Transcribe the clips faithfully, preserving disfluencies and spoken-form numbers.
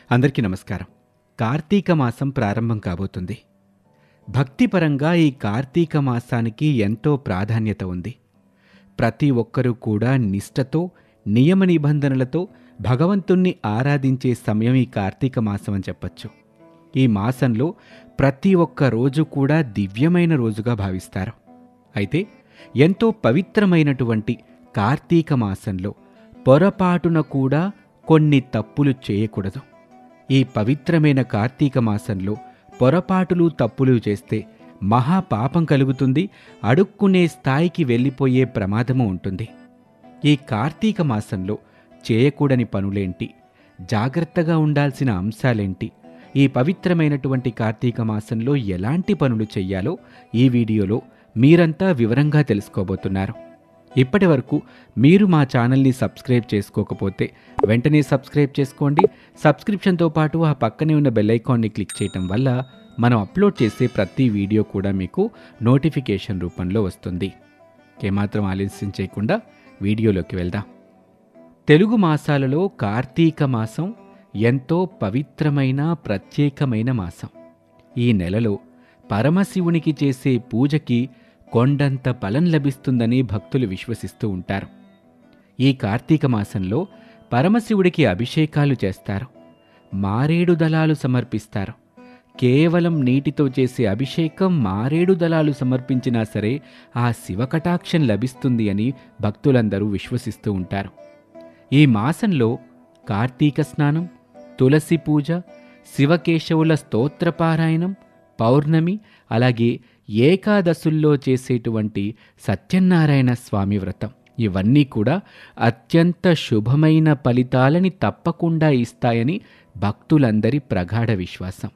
అందరికీ నమస్కారం. కార్తీక మాసం ప్రారంభం కాబోతుంది. భక్తిపరంగా ఈ కార్తీక మాసానికి ఎంతో ప్రాధాన్యత ఉంది. ప్రతి ఒక్కరూ కూడా నిష్టతో, నియమ నిబంధనలతో భగవంతుణ్ణి ఆరాధించే సమయం ఈ కార్తీక మాసం అని చెప్పచ్చు. ఈ మాసంలో ప్రతి ఒక్క రోజు కూడా దివ్యమైన రోజుగా భావిస్తారు. అయితే ఎంతో పవిత్రమైనటువంటి కార్తీక మాసంలో పొరపాటున కూడా కొన్ని తప్పులు చేయకూడదు. ఈ పవిత్రమైన కార్తీక మాసంలో పొరపాటులు తప్పులు చేస్తే మహాపాపం కలుగుతుంది, అడుక్కునే స్థాయికి వెళ్ళిపోయే ప్రమాదము ఉంటుంది. ఈ కార్తీక మాసంలో చేయకూడని పనులేంటి, జాగ్రత్తగా ఉండాల్సిన అంశాలేంటి, ఈ పవిత్రమైనటువంటి కార్తీక మాసంలో ఎలాంటి పనులు చెయ్యాలో ఈ వీడియోలో మీరంతా వివరంగా తెలుసుకోబోతున్నారు. ఇప్పటి వరకు మీరు మా ఛానల్ని సబ్స్క్రైబ్ చేసుకోకపోతే వెంటనే సబ్స్క్రైబ్ చేసుకోండి. సబ్స్క్రిప్షన్తో పాటు ఆ పక్కనే ఉన్న బెల్ ఐకాన్ని క్లిక్ చేయటం వల్ల మనం అప్లోడ్ చేసే ప్రతి వీడియో కూడా మీకు నోటిఫికేషన్ రూపంలో వస్తుంది. ఏమాత్రం ఆలస్యం చేయకుండా వీడియోలోకి వెళ్దాం. తెలుగు మాసాలలో కార్తీక మాసం ఎంతో పవిత్రమైన ప్రత్యేకమైన మాసం. ఈ నెలలో పరమశివునికి చేసే పూజకి కొండంత ఫలం లభిస్తుందని భక్తులు విశ్వసిస్తూ ఉంటారు. ఈ కార్తీక మాసంలో పరమశివుడికి అభిషేకాలు చేస్తారు, మారేడు దళాలు సమర్పిస్తారు. కేవలం నీటితో చేసే అభిషేకం, మారేడు దళాలు సమర్పించినా సరే ఆ శివకటాక్షం లభిస్తుంది అని భక్తులందరూ విశ్వసిస్తూ ఉంటారు. ఈ మాసంలో కార్తీక స్నానం, తులసి పూజ, శివకేశవుల స్తోత్రపారాయణం, పౌర్ణమి, అలాగే ఏకాదశుల్లో చేసేటువంటి సత్యనారాయణ స్వామి వ్రతం ఇవన్నీ కూడా అత్యంత శుభమైన ఫలితాలని తప్పకుండా ఇస్తాయని భక్తులందరి ప్రగాఢ విశ్వాసం.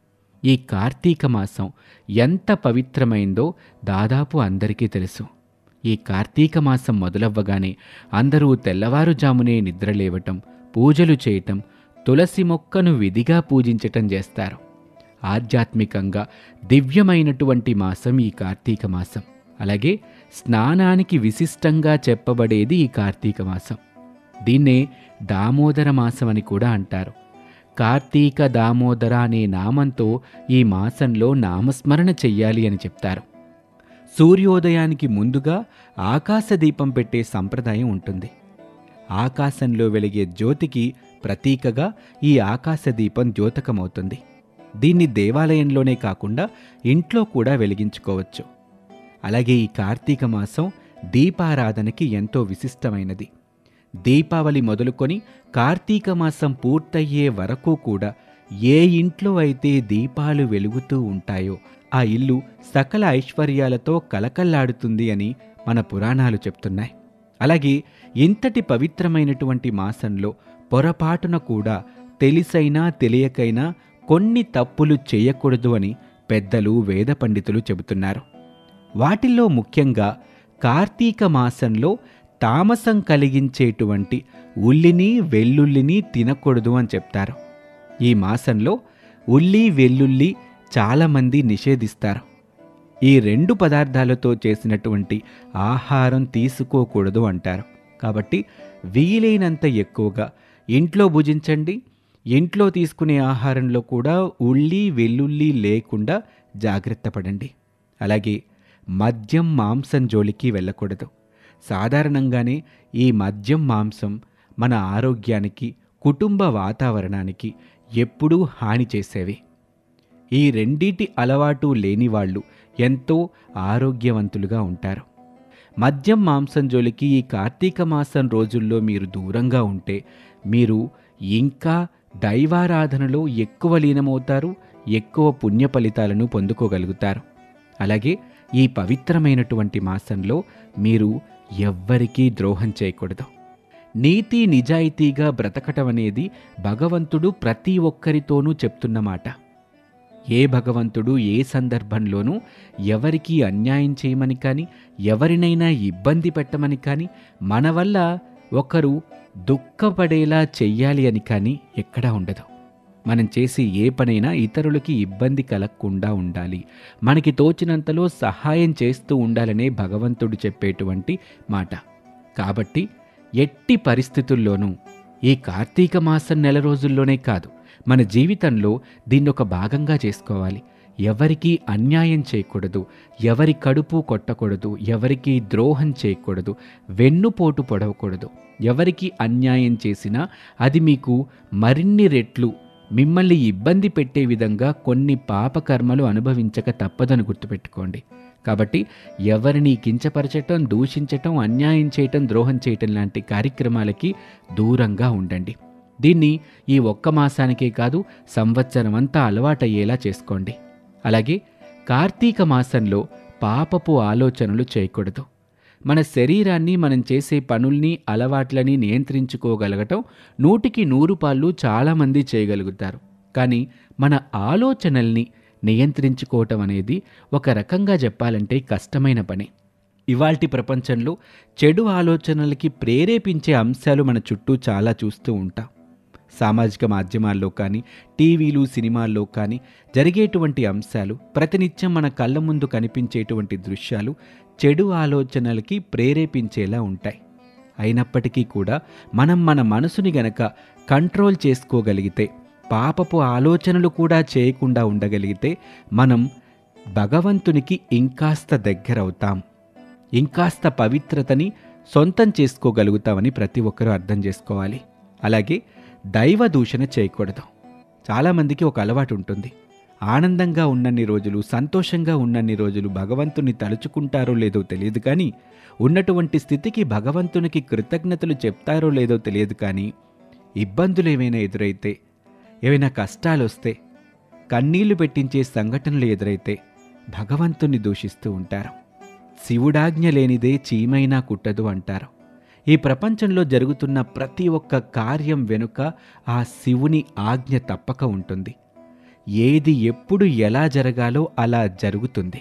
ఈ కార్తీక మాసం ఎంత పవిత్రమైందో దాదాపు అందరికీ తెలుసు. ఈ కార్తీక మాసం మొదలవ్వగానే అందరూ తెల్లవారుజామునే నిద్రలేవటం, పూజలు చేయటం, తులసి మొక్కను విధిగా పూజించటం చేస్తారు. ఆధ్యాత్మికంగా దివ్యమైనటువంటి మాసం ఈ కార్తీక మాసం. అలాగే స్నానానికి విశిష్టంగా చెప్పబడేది ఈ కార్తీక మాసం. దీన్నే దామోదర మాసం అని కూడా అంటారు. కార్తీక దామోదర అనే నామంతో ఈ మాసంలో నామస్మరణ చెయ్యాలి అని చెప్తారు. సూర్యోదయానికి ముందుగా ఆకాశ దీపం పెట్టే సంప్రదాయం ఉంటుంది. ఆకాశంలో వెలిగే జ్యోతికి ప్రతీకగా ఈ ఆకాశ దీపం ద్యోతకమవుతుంది. దీన్ని దేవాలయంలోనే కాకుండా ఇంట్లో కూడా వెలిగించుకోవచ్చు. అలాగే ఈ కార్తీక మాసం దీపారాధనకి ఎంతో విశిష్టమైనది. దీపావళి మొదలుకొని కార్తీక మాసం పూర్తయ్యే వరకు కూడా ఏ ఇంట్లో అయితే దీపాలు వెలుగుతూ ఉంటాయో ఆ ఇల్లు సకల ఐశ్వర్యాలతో కలకల్లాడుతుంది అని మన పురాణాలు చెప్తున్నాయి. అలాగే ఇంతటి పవిత్రమైనటువంటి మాసంలో పొరపాటున కూడా తెలిసైనా తెలియకైనా కొన్ని తప్పులు చేయకూడదు అని పెద్దలు, వేద పండితులు చెబుతున్నారు. వాటిల్లో ముఖ్యంగా కార్తీక మాసంలో తామసం కలిగించేటువంటి ఉల్లిని, వెల్లుల్లిని తినకూడదు అని చెప్తారు. ఈ మాసంలో ఉల్లి, వెల్లుల్లి చాలామంది నిషేధిస్తారు. ఈ రెండు పదార్థాలతో చేసినటువంటి ఆహారం తీసుకోకూడదు అంటారు. కాబట్టి వీలైనంత ఎక్కువగా ఇంట్లో భుజించండి. ఇంట్లో తీసుకునే ఆహారంలో కూడా ఉల్లి, వెల్లుల్లి లేకుండా జాగ్రత్త పడండి. అలాగే మద్యం, మాంసం జోలికి వెళ్ళకూడదు. సాధారణంగానే ఈ మద్యం, మాంసం మన ఆరోగ్యానికి, కుటుంబ వాతావరణానికి ఎప్పుడూ హాని చేసేవి. ఈ రెండిటి అలవాటు లేని వాళ్ళు ఎంతో ఆరోగ్యవంతులుగా ఉంటారు. మద్యం, మాంసం జోలికి ఈ కార్తీక మాసం రోజుల్లో మీరు దూరంగా ఉంటే మీరు ఇంకా దైవారాధనలో ఎక్కువ లీనమవుతారు, ఎక్కువ పుణ్య ఫలితాలను పొందుకోగలుగుతారు. అలాగే ఈ పవిత్రమైనటువంటి మాసంలో మీరు ఎవ్వరికీ ద్రోహం చేయకూడదు. నీతి నిజాయితీగా బ్రతకటం అనేది భగవంతుడు ప్రతి ఒక్కరితోనూ చెప్తున్నమాట. ఏ భగవంతుడు ఏ సందర్భంలోనూ ఎవరికీ అన్యాయం చేయమని కానీ, ఎవరినైనా ఇబ్బంది పెట్టమని కానీ, మన వల్ల ఒకరు దుఃఖపడేలా చెయ్యాలి అని కానీ ఎక్కడా ఉండదు. మనం చేసే ఏ పనైనా ఇతరులకి ఇబ్బంది కలగకుండా ఉండాలి, మనకి తోచినంతలో సహాయం చేస్తూ ఉండాలనే భగవంతుడు చెప్పేటువంటి మాట. కాబట్టి ఎట్టి పరిస్థితుల్లోనూ ఈ కార్తీక మాసం నెల రోజుల్లోనే కాదు, మన జీవితంలో దీన్నొక భాగంగా చేసుకోవాలి. ఎవరికీ అన్యాయం చేయకూడదు, ఎవరి కడుపు కొట్టకూడదు, ఎవరికీ ద్రోహం చేయకూడదు, వెన్నుపోటు పొడవకూడదు. ఎవరికి అన్యాయం చేసినా అది మీకు మరిన్ని రెట్లు మిమ్మల్ని ఇబ్బంది పెట్టే విధంగా కొన్ని పాపకర్మలు అనుభవించక తప్పదని గుర్తుపెట్టుకోండి. కాబట్టి ఎవరిని కించపరచటం, దూషించటం, అన్యాయం చేయటం, ద్రోహం చేయటం లాంటి కార్యక్రమాలకి దూరంగా ఉండండి. దీన్ని ఈ ఒక్క మాసానికే కాదు, సంవత్సరం అంతా అలవాటయ్యేలా చేసుకోండి. అలాగే కార్తీక మాసంలో పాపపు ఆలోచనలు చేయకూడదు. మన శరీరాన్ని, మనం చేసే పనుల్ని, అలవాట్లని నియంత్రించుకోగలగటం నూటికి నూరు పాళ్ళు చాలామంది చేయగలుగుతారు. కానీ మన ఆలోచనల్ని నియంత్రించుకోవటం అనేది ఒక రకంగా చెప్పాలంటే కష్టమైన పని. ఇవాల్టి ప్రపంచంలో చెడు ఆలోచనలకి ప్రేరేపించే అంశాలు మన చుట్టూ చాలా చూస్తూ ఉంటాం. సామాజిక మాధ్యమాల్లో కానీ, టీవీలు, సినిమాల్లో కానీ జరిగేటువంటి అంశాలు, ప్రతినిత్యం మన కళ్ళ ముందు కనిపించేటువంటి దృశ్యాలు చెడు ఆలోచనలకి ప్రేరేపించేలా ఉంటాయి. అయినప్పటికీ కూడా మనం మన మనసుని గనక కంట్రోల్ చేసుకోగలిగితే, పాపపు ఆలోచనలు కూడా చేయకుండా ఉండగలిగితే మనం భగవంతునికి ఇంకాస్త దగ్గరవుతాం, ఇంకాస్త పవిత్రతని సొంతం చేసుకోగలుగుతామని ప్రతి ఒక్కరూ అర్థం చేసుకోవాలి. అలాగే దైవ దూషణ చేయకూడదు. చాలామందికి ఒక అలవాటు ఉంటుంది. ఆనందంగా ఉన్నన్ని రోజులు, సంతోషంగా ఉన్నన్ని రోజులు భగవంతుని తలుచుకుంటారో లేదో తెలియదు కానీ, ఉన్నటువంటి స్థితికి భగవంతునికి కృతజ్ఞతలు చెప్తారో లేదో తెలియదు కానీ, ఇబ్బందులు ఏమైనా ఎదురైతే, ఏవైనా కష్టాలు వస్తే, కన్నీళ్లు పెట్టించే సంఘటనలు ఎదురైతే భగవంతుని దూషిస్తూ ఉంటారు. శివుడాజ్ఞ లేనిదే చీమైనా కుట్టదు అంటారు. ఈ ప్రపంచంలో జరుగుతున్న ప్రతి ఒక్క కార్యం వెనుక ఆ శివుని ఆజ్ఞ తప్పక ఉంటుంది. ఏది ఎప్పుడు ఎలా జరగాలో అలా జరుగుతుంది.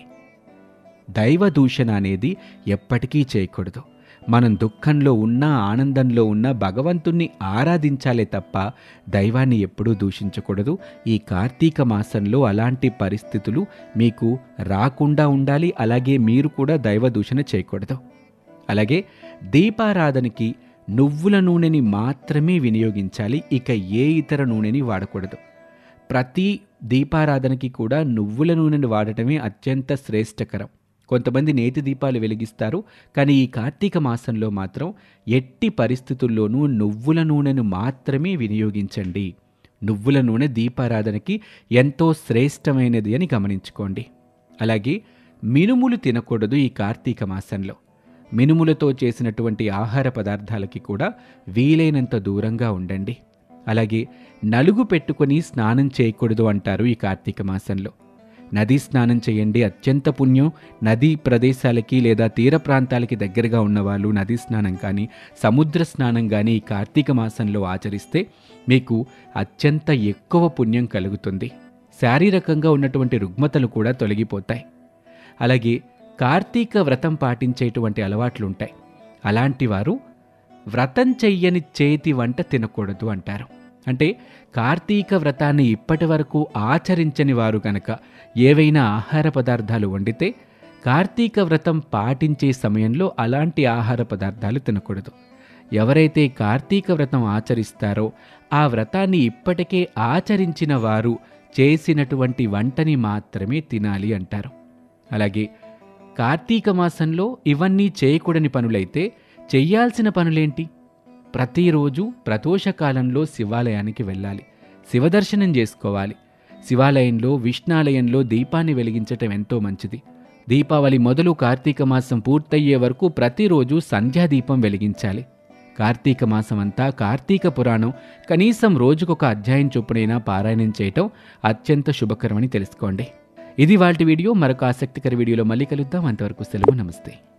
దైవ దూషణ అనేది ఎప్పటికీ చేయకూడదు. మనం దుఃఖంలో ఉన్నా, ఆనందంలో ఉన్నా భగవంతుణ్ణి ఆరాధించాలే తప్ప దైవాన్ని ఎప్పుడూ దూషించకూడదు. ఈ కార్తీక మాసంలో అలాంటి పరిస్థితులు మీకు రాకుండా ఉండాలి. అలాగే మీరు కూడా దైవ దూషణ చేయకూడదు. అలాగే దీపారాధనకి నువ్వుల నూనెని మాత్రమే వినియోగించాలి. ఇక ఏ ఇతర నూనెని వాడకూడదు. ప్రతి దీపారాధనకి కూడా నువ్వుల నూనెని వాడటమే అత్యంత శ్రేష్టకరం. కొంతమంది నేతి దీపాలు వెలిగిస్తారు, కానీ ఈ కార్తీక మాసంలో మాత్రం ఎట్టి పరిస్థితుల్లోనూ నువ్వుల నూనెను మాత్రమే వినియోగించండి. నువ్వుల నూనె దీపారాధనకి ఎంతో శ్రేష్టమైనది అని గమనించుకోండి. అలాగే మినుములు తినకూడదు. ఈ కార్తీక మాసంలో మినుములతో చేసినటువంటి ఆహార పదార్థాలకి కూడా వీలైనంత దూరంగా ఉండండి. అలాగే నలుగు పెట్టుకొని స్నానం చేయకూడదు అంటారు ఈ కార్తీక మాసంలో. నదీ స్నానం చేయండి, అత్యంత పుణ్యం. నదీ ప్రదేశాలకి లేదా తీర ప్రాంతాలకి దగ్గరగా ఉన్నవాళ్ళు నదీ స్నానం కానీ, సముద్ర స్నానం కానీ ఈ కార్తీక మాసంలో ఆచరిస్తే మీకు అత్యంత ఎక్కువ పుణ్యం కలుగుతుంది. శారీరకంగా ఉన్నటువంటి రుగ్మతలు కూడా తొలగిపోతాయి. అలాగే కార్తీక వ్రతం పాటించేటువంటి అలవాట్లుంటాయి. అలాంటి వారు వ్రతం చెయ్యని చేతి వంట తినకూడదు అంటారు. అంటే కార్తీక వ్రతాన్ని ఇప్పటి వరకు ఆచరించని వారు కనుక ఏవైనా ఆహార పదార్థాలు వండితే కార్తీక వ్రతం పాటించే సమయంలో అలాంటి ఆహార పదార్థాలు తినకూడదు. ఎవరైతే కార్తీక వ్రతం ఆచరిస్తారో ఆ వ్రతాన్ని ఇప్పటికే ఆచరించిన వారు చేసినటువంటి వంటని మాత్రమే తినాలి అంటారు. అలాగే కార్తీక మాసంలో ఇవన్నీ చేయకూడని పనులైతే చెయ్యాల్సిన పనులేంటి? ప్రతిరోజు ప్రదోషకాలంలో శివాలయానికి వెళ్ళాలి, శివదర్శనం చేసుకోవాలి. శివాలయంలో, విష్ణాలయంలో దీపాన్ని వెలిగించటం ఎంతో మంచిది. దీపావళి మొదలు కార్తీక మాసం పూర్తయ్యే వరకు ప్రతిరోజు సంధ్యాదీపం వెలిగించాలి. కార్తీక మాసం అంతా కార్తీక పురాణం కనీసం రోజుకొక అధ్యాయం చొప్పునైనా పారాయణం చేయటం అత్యంత శుభకరమని తెలుసుకోండి. ఇది వాటి వీడియో. మరొక ఆసక్తికర వీడియోలో మళ్ళీ కలుద్దాం. అంతవరకు సెలవు. నమస్తే.